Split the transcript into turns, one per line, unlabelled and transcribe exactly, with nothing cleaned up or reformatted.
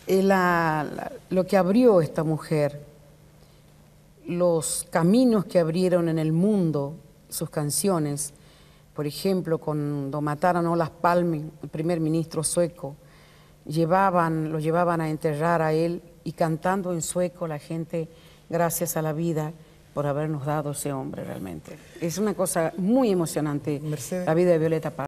eh, la, la, lo que abrió esta mujer, los caminos que abrieron en el mundo, sus canciones, por ejemplo, cuando mataron a Olof Palme, el primer ministro sueco, llevaban, lo llevaban a enterrar a él y cantando en sueco la gente, gracias a la vida por habernos dado ese hombre realmente. Es una cosa muy emocionante,
Mercedes.
la vida de Violeta Parra.